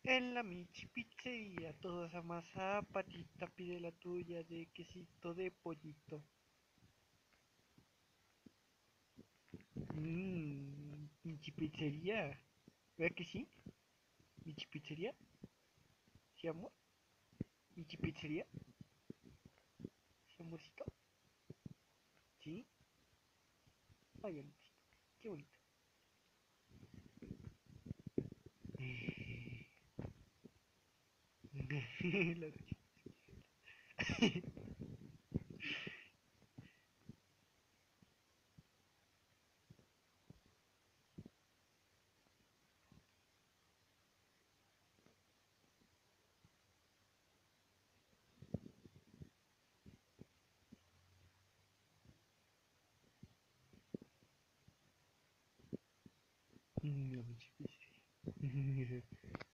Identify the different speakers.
Speaker 1: En la Michi Pizzería, todos amasa patita, pide la tuya de quesito de pollito. Michi Pizzería, ¿verdad que sí? Michi Pizzería, ¿sí amor? Michi Pizzería, ¿sí amorcito? ¿Sí? Ay, amorcito, qué bonito. La noche. La Michi Pizzería.